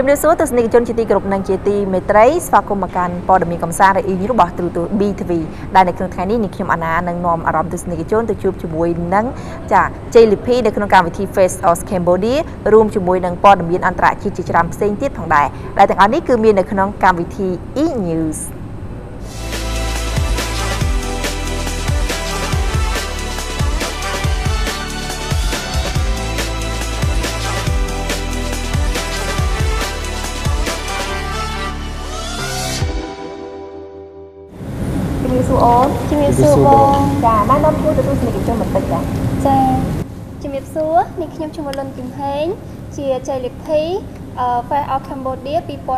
ជំរាបសួរទស្សនិកជនជាទីគោរពនិងជាទីមេត្រីស្វាគមន៍មកកាន់ព័ត៌មានកំសាន្តរអ៊ីងរបស់ទូរទស្សន៍ BTV ដែលនៅក្នុងថ្ងៃនេះខ្ញុំអាណានឹងនាំអារម្មណ៍ទស្សនិកជនទៅជួបជាមួយនឹងចាជ័យលីភីនៅក្នុងកម្មវិធី Face of Cambodia រួមជាមួយនឹងព័ត៌មានអន្តរជាតិជាច្រើនផ្សេងទៀតផងដែរដែលទាំងអស់នេះគឺមាននៅក្នុងកម្មវិធី E-Newsជំរាបសួរបងចាណែនាំខ្លួនទៅទស្សនិកជនបន្តិចចាជំរាបសួរនេះខ្ញុំឈ្មោះលុនគឹមហេងជាជ័យលីភីFace of Cambodia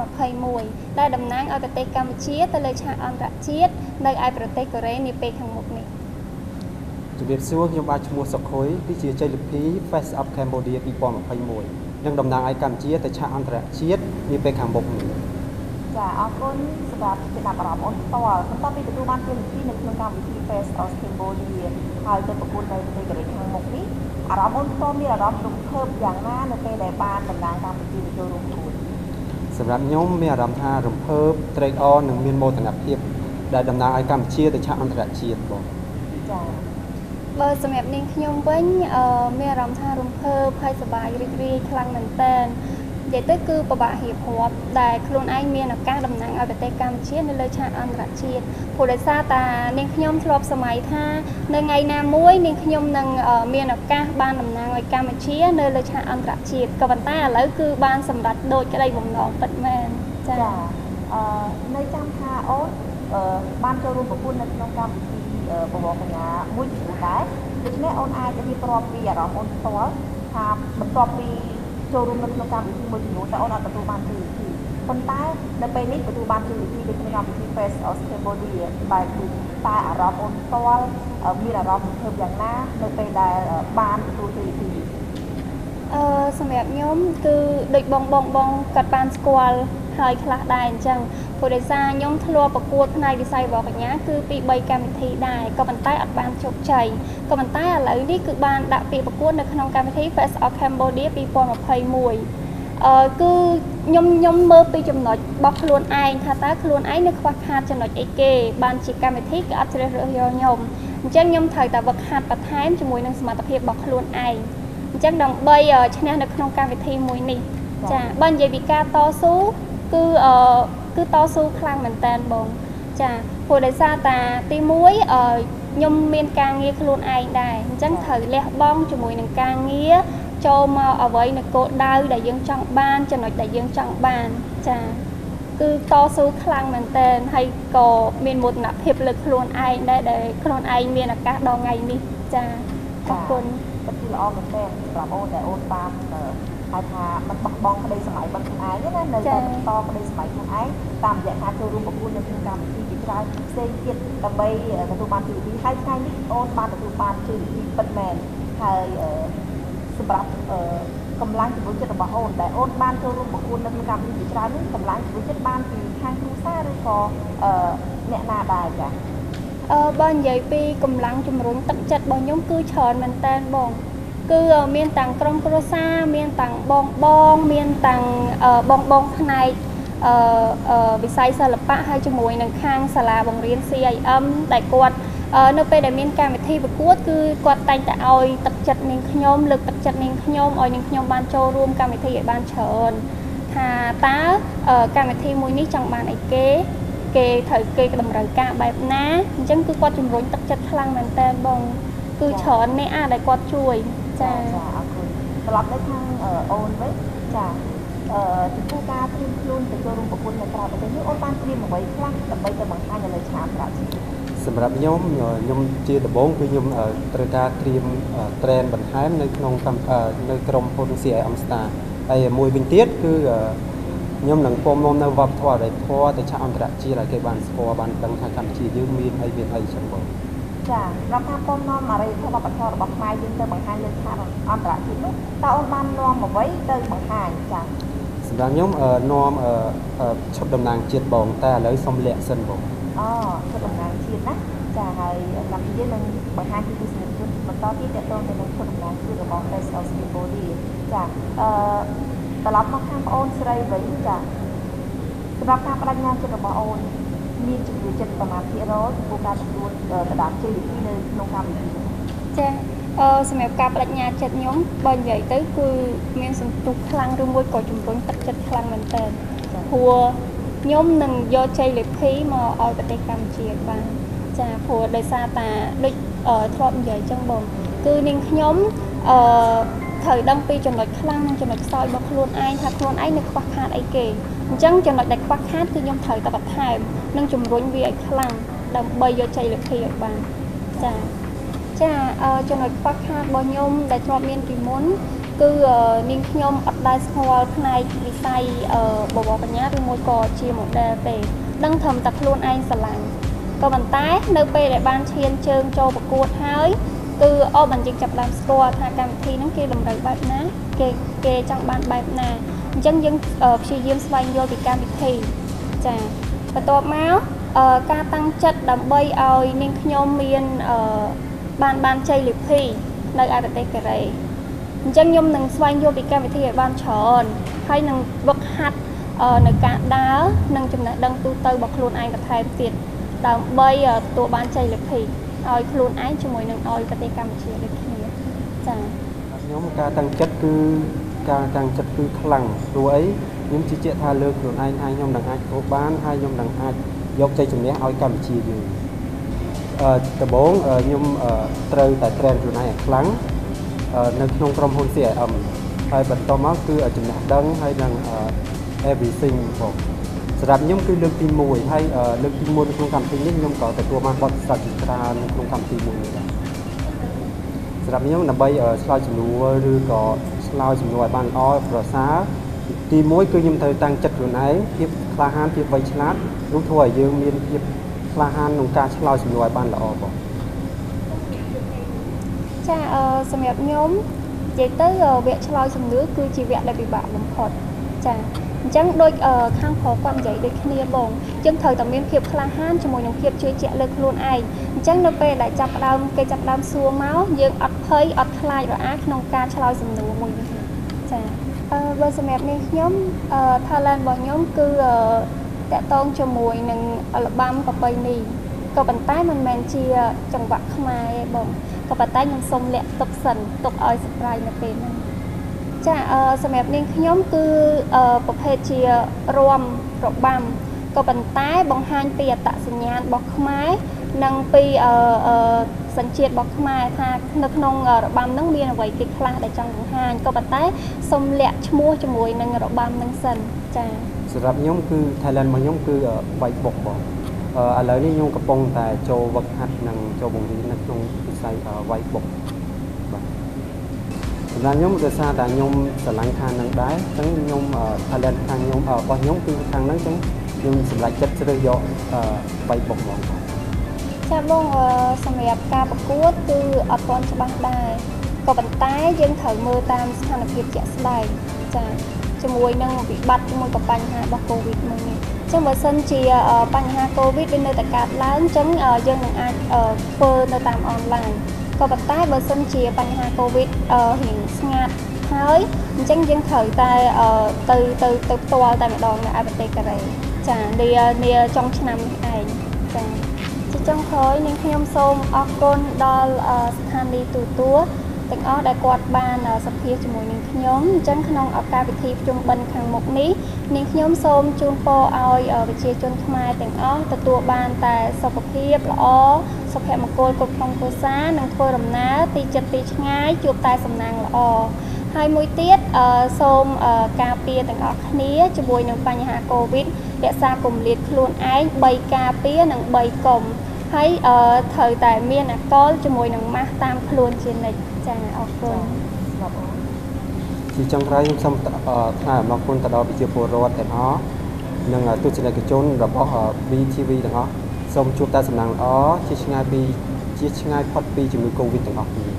2021ដែលតំណាងឲ្យប្រទេសកម្ពុជាទៅលើឆាកអន្តរជាតិនៅឯប្រទេសកូរ៉េនាពេលខាងមុខនេះជំរាបសួរខ្ញុំបាទឈ្មោះសុខុយគឺជាជ័យលីភី Face of Cambodia 2021និងតំណាងឲ្យកម្ពុជាទៅឆាកអន្តរជាតិនាពេលខាងមុខនេះចាអរគុណសម្រាប់ចំណាប់អារម្មណ៍អូនផ្ទាល់បន្ទាប់ពីទទួលបានជ័យលីភីនៅក្នុងកម្មវិធី Face of Cambodia ហើយទៅប្រកួតនៅប្រទេសកូរ៉េខាងមុខនេះអារម្មណ៍អូនផ្ទាល់មានអារម្មណ៍រំភើបយ៉ាងណានៅពេលដែលបានតំណាងកម្ពុជាទៅចូលរួមប្រកួតសម្រាប់ខ្ញុំមានអារម្មណ៍ថារំភើបត្រេកអរនិងមានមោទនភាពដែលតំណាងឲ្យកម្ពុជាទៅឆាកអន្តរជាតិបងចាបើសម្រាប់នាងខ្ញុំវិញមានអារម្មណ៍ថារំភើបហើយសប្បាយរីករាយខ្លាំងមែនទែននិយាយទៅគឺពិបាករៀបរាប់ដែលខ្លួនឯងមានឱកាសតំណាងឲ្យប្រទេសកម្ពុជានៅលើឆាកអន្តរជាតិព្រោះដោយសារតានាងខ្ញុំធ្លាប់សម័យថានៅថ្ងៃណាមួយនាងខ្ញុំនឹងមានឱកាសបានតំណាងឲ្យកម្ពុជានៅលើឆាកអន្តរជាតិក៏ប៉ុន្តែឥឡូវគឺបានសម្រេចដូចក្តីបំណងពិតមែនចានៅចាំថាអូនបានចូលរួមប្រកួតនៅក្នុងកម្មវិធីបវរកញ្ញាមួយចំនួនដែរដូច្នេះអូនអាចរៀបរាប់ពីអារម្មណ៍អូនផ្ទាល់ថាបន្ទាប់ពីចូលរួមនៅក្នុងកម្មវិធីមួយចំនួនតែអូនអត់ទទួលបានជ័យលីភីប៉ុន្តែនៅពេលនេះទទួលបានជ័យលីភីនៅក្នុងកម្មវិធី Face of Cambodia បែបនេះតែអារម្មណ៍អូនផ្ទាល់មានអារម្មណ៍រំភើបយ៉ាងណានៅពេលដែលបានទទួលជ័យលីភីសម្រាប់ខ្ញុំគឺដូចបងគាត់បានស្គាល់ហើយខ្លះដែរអញ្ចឹងព្រោះដោយសារខ្ញុំធ្លាប់ប្រកួតផ្នែកវិស័យបវរកញ្ញាគឺពី3កម្មវិធីដែរក៏ប៉ុន្តែអត់បានជោគជ័យក៏ប៉ុន្តែឥឡូវនេះគឺបានដាក់ពាក្យប្រកួតនៅក្នុងកម្មវិធី Face of Cambodia 2021គឺខ្ញុំមើលពីចំណុចរបស់ខ្លួនឯងថាតើខ្លួនឯងនៅខ្វះខាតចំណុចអីគេបានជាកម្មវិធីគឺអត់ជ្រើសរើសយកខ្ញុំអញ្ចឹងខ្ញុំត្រូវតែវឹកហាត់បន្ថែមជាមួយនឹងសមត្ថភាពរបស់ខ្លួនឯងអញ្ចឹងដើម្បីឈ្នះនៅក្នុងកម្មវិធីមួយនេះចាបើនិយាយពីការតស៊ូគឺតស៊ូខ្លាំងមែនតើបងចាព្រោះដោយសារតាទី1ខ្ញុំមានការងារខ្លួនឯងដែរអញ្ចឹងត្រូវលះបង់ជាមួយនឹងការងារចូលមកអ្វីនៅគោលដៅដែលយើងចង់បានចំណុចដែលយើងចង់បានចាគឺតស៊ូខ្លាំងមែនតើហើយក៏មានមោទនភាពលើខ្លួនឯងដែរដែលខ្លួនឯងមានឱកាសដល់ថ្ងៃនេះចាអរគុណពិតជាល្អមែនតើសម្រាប់អូនដែលអូនបានហៅថាមិនបោះបង់ក្តីសម័យរបស់ខ្លួនឯងណានៅតែបន្តក្តីសម័យខ្លួនឯងតាមរយៈការចូលរួមប្រកួតនៅក្នុងកម្មវិធីជាច្រើនផ្សេងទៀតដើម្បីទទួលបានជ័យលីភីហើយថ្ងៃនេះអូនបានទទួលបានជ័យលីភីពិតមែនហើយសម្រាប់កម្លាំងជំរុញចិត្តរបស់អូនដែលអូនបានចូលរួមប្រកួតនៅក្នុងកម្មវិធីជាច្រើននេះកម្លាំងជំរុញចិត្តបានពីខាងគ្រួសារឬក៏អ្នកណាដែរចាបើនិយាយពីកម្លាំងជំរុញទឹកចិត្តរបស់ខ្ញុំគឺច្រើនមែនតើបងគឺមានទាំងក្រុមគ្រួសារមានទាំងបងមានទាំងបងផ្នែកវិស័យសិល្បៈហើយជាមួយនឹងខាងសាលាបង្រៀន CIM ដែលគាត់នៅពេលដែលមានកម្មវិធីប្រកួតគឺគាត់តែងតែឲ្យទឹកចិត្តនាងខ្ញុំលើកទឹកចិត្តនាងខ្ញុំឲ្យនាងខ្ញុំបានចូលរួមកម្មវិធីឲ្យបានច្រើនថាតើកម្មវិធីមួយនេះចង់បានអីគេត្រូវគេតម្រូវការបែបណាអញ្ចឹងគឺគាត់ជំរុញទឹកចិត្តខ្លាំងមែនតើបងគឺច្រើនអ្នកដែលគាត់ជួយចាអរគុណត្រឡប់ទៅខាងអូនវិញចាចំពោះការត្រៀមខ្លួនទៅចូលរួមប្រកួតនៅក្រៅប្រទេសនេះអូនបានត្រៀមអ្វីខ្លះដើម្បីទៅបង្ហាញនៅលើឆាកអន្តរជាតិសម្រាប់ខ្ញុំជាដំបូងគឺខ្ញុំត្រូវការត្រៀមត្រេនបន្ថែមនៅក្នុងនៅក្រុមហ៊ុន CIM Star ហើយមួយវិញទៀតគឺខ្ញុំនឹងពំនាំនៅវប្បធម៌ដែលធម៌ទៅឆាកអន្តរជាតិឲ្យគេបានស្គាល់បានដឹងថាកម្ពុជាយើងមានអីចឹងបងចារាប់ថាពំនាំអរិយធម៌វប្បធម៌របស់ខ្មែរយើងទៅបង្ហាញលើឆាកអន្តរជាតិនោះតើអូនបាននាំអ្វីទៅបង្ហាញចាសម្រាប់ខ្ញុំនាំឈុតតំណាងជាតិបងតែឥឡូវសុំលាក់សិនបងឈុតតំណាងជាតិណាចាហើយកម្ពុជានឹងបង្ហាញពីទស្សនវិជ្ជាបន្តទៀតទាក់ទងទៅនឹងឈុតតំណាងជាតិរបស់ Face of Cambodia ចាបត្រឡប់មកខាងបងអូនស្រីវិញចាសម្រាប់ការបដិញ្ញាចិត្តរបស់អូនមានជំនឿចិត្តប្រមាណភាគរយចំពោះការទទួលដណ្ដើមជ័យលាភីនៅក្នុងកម្មវិធីចាសម្រាប់ការបដិញ្ញាចិត្តខ្ញុំបើនិយាយទៅគឺមានសន្ទុះខ្លាំងឬមួយក៏ជំរុញទឹកចិត្តខ្លាំងមែនទែនព្រោះខ្ញុំនឹងយកជ័យលាភីមកឲ្យប្រទេសកម្ពុជាបានចាព្រោះដោយសារតាដូចធ្លាប់និយាយចឹងបងគឺនាងខ្ញុំត្រូវដឹងពីចំណុចខ្លាំងនិងចំណុចខ្សោយរបស់ខ្លួនឯងថាខ្លួនឯងនៅខ្វះខាតអីគេអញ្ចឹងចំណុចដែលខ្វះខាតគឺខ្ញុំត្រូវតែបន្ថែមនិងជំរុញវាឲ្យខ្លាំងដើម្បីយកជ័យលាភីឲ្យបានចាចំណុចខ្វះខាតរបស់ខ្ញុំដែលធ្លាប់មានពីមុនគឺនាងខ្ញុំអត់ដែលស្គាល់ផ្នែកវិស័យបវរបញ្ញាឬមួយក៏ជា model ទេដឹងត្រឹមតែខ្លួនឯងស្រឡាញ់ក៏ប៉ុន្តែនៅពេលដែលបានឈានជើងចូលប្រកួតហើយគឺបានយើងចាប់ដើមស្គាល់ថាកម្មវិធីហ្នឹងគេតម្រូវបែបណាគេចង់បានបែបណាអញ្ចឹងយើងព្យាយាមស្វែងយល់ពីកម្មវិធីចាបន្ទាប់មកការតាំងចិត្តដើម្បីឲ្យនាងខ្ញុំមានបានជ័យលាភីនៅឯប្រទេសកូរ៉េអញ្ចឹងខ្ញុំនឹងស្វែងយល់ពីកម្មវិធីឲ្យបានច្រើនហើយនឹងវឹកហាត់នៅការដើរនិងចំណេះដឹងទូទៅរបស់ខ្លួនឯងបន្ថែមទៀតដើម្បីទទួលបានជ័យលាភីឲ្យខ្លួនឯងជាមួយនឹងឲ្យប្រទេសកម្ពុជាដូចគ្នាចាខ្ញុំការតាំងចិត្តគឺខ្លាំងព្រោះអីខ្ញុំជឿជាក់ថាលើខ្លួនឯងហើយខ្ញុំនឹងអាចធ្វើបានហើយខ្ញុំនឹងអាចយកជ័យជំនះឲ្យកម្ពុជាយើងដំបូងខ្ញុំត្រូវតែ train ខ្លួនឯងឲ្យខ្លាំងនៅក្នុងក្រុមហ៊ុន CIM ហើយបន្តមកគឺចំណេះដឹងហើយនឹង everything ផងសម្រាប់ខ្ញុំគឺលើកទី1ហើយលើកទី1នៅក្នុងកម្មវិធីនេះខ្ញុំក៏ទទួលបានបទពិសោធន៍ជាច្រើននៅក្នុងកម្មវិធីមួយនេះដែរសម្រាប់ខ្ញុំដើម្បីឆ្លើយសំណួរឬក៏ឆ្លើយសំណួរឲ្យបានល្អប្រសើរទី1គឺខ្ញុំត្រូវតាំងចិត្តខ្លួនឯងភាពក្លាហានភាពវៃឆ្លាតនោះធ្វើឲ្យយើងមានភាពក្លាហានក្នុងការឆ្លើយសំណួរឲ្យបានល្អបងចាសម្រាប់ខ្ញុំនិយាយទៅវគ្គឆ្លើយសំណួរគឺជាវគ្គដែលពិបាកបំផុតចាអញ្ចឹងដូចខាងប្រុសគាត់និយាយដូចគ្នាបងយើងត្រូវតែមានភាពក្លាហានជាមួយនឹងភាពជឿជាក់លើខ្លួនឯងអញ្ចឹងនៅពេលដែលគេចាប់ផ្ដើមសួរមកយើងអត់ភ័យអត់ខ្លាចរអាក្នុងការឆ្លើយសំណួរមួយនេះចាបើសម្រាប់នេះខ្ញុំtalent របស់ខ្ញុំគឺតាក់ទងជាមួយនឹងអាល់បាំប្រពៃណីក៏ប៉ុន្តែមិនមែនជាចង្វាក់ខ្មែរទេបងក៏ប៉ុន្តែខ្ញុំសូមលាក់ទុកសិនទុកឲ្យ surprise នៅពេលហ្នឹងចាសម្រាប់នាងខ្ញុំគឺប្រភេទជារាំរបាំក៏ប៉ុន្តែបង្ហាញពីអត្តសញ្ញាណរបស់ខ្មែរនិងពីសញ្ជាតិរបស់ខ្មែរថានៅក្នុងរបាំហ្នឹងមានអ្វីគេខ្លះដែលចង់បង្ហាញក៏ប៉ុន្តែសូមលាក់ឈ្មោះជាមួយនឹងរបាំហ្នឹងសិនចាសម្រាប់ខ្ញុំគឺ talent របស់ខ្ញុំគឺវាយបុកបងឥឡូវនេះខ្ញុំកំពុងតែចូលវឹកហាត់និងចូលបង្រៀននៅក្នុងវិស័យវាយបុកបាទសម្រាប់ខ្ញុំដោយសារតែខ្ញុំស្រឡាញ់ខាងហ្នឹងដែរអញ្ចឹងខ្ញុំ talent ខាងខ្ញុំរបស់ខ្ញុំគឺខាងហ្នឹងអញ្ចឹងខ្ញុំសម្រេចចិត្តជ្រើសយកវាយបុកហ្មងចាបងសម្រាប់ការប្រកួតគឺអត់ទាន់ច្បាស់ដែរក៏ប៉ុន្តែយើងត្រូវមើលតាមស្ថានភាពជាក់ស្ដែងចាជាមួយនឹងវិបត្តិជាមួយกับបញ្ហារបស់ COVID មួយនេះអញ្ចឹងបើសិនជាបញ្ហា COVID វានៅតែកើតឡើងអញ្ចឹងយើងនឹងអាចធ្វើនៅតាមអនឡាញក៏ប៉ុន្តែបើសិនជាបញ្ហា COVID រៀងស្ងាត់ហើយអញ្ចឹងយើងត្រូវតែទៅផ្ទាល់តែម្ដងនៅឯប្រទេសកូរ៉េចានាចុងឆ្នាំនេះឯងចាជាចុងក្រោយនាងខ្ញុំសូមអរគុណដល់ស្ថានីយ៍ទូទួលទាំងអស់ដែលគាត់បានសម្ភាសជាមួយនឹងខ្ញុំអញ្ចឹងក្នុងឱកាសពិធីភ្ជុំបិណ្ឌខាងមុខនេះនាងខ្ញុំសូមជូនពរឲ្យប្រជាជនខ្មែរទាំងអស់ទទួលបានតែសុខភាពល្អសុភមង្គលគ្រប់ក្នុងគ្រួសារនិងធ្វើដំណើរទីចិត្តទីឆ្ងាយជួបតែសំណាងល្អហើយមួយទៀតសូមការពារទាំងអស់គ្នាជាមួយនឹងបញ្ហា COVID រក្សាគម្លាតខ្លួនឯង3ការពារនិង3កុំហើយត្រូវតែមានអាកុលជាមួយនឹងម៉ាស់តាមខ្លួនជានិច្ចចាអរគុណជាចុងក្រោយខ្ញុំសូមថ្លែងអំណរគុណទៅដល់ប្រជាពលរដ្ឋទាំងអស់និងទស្សនិកជនរបស់ VTV ទាំងអស់សូមជួបតែសំណាងល្អជាឆ្ងាយផុតពីជំងឺ COVID ទាំងអស់គ្នា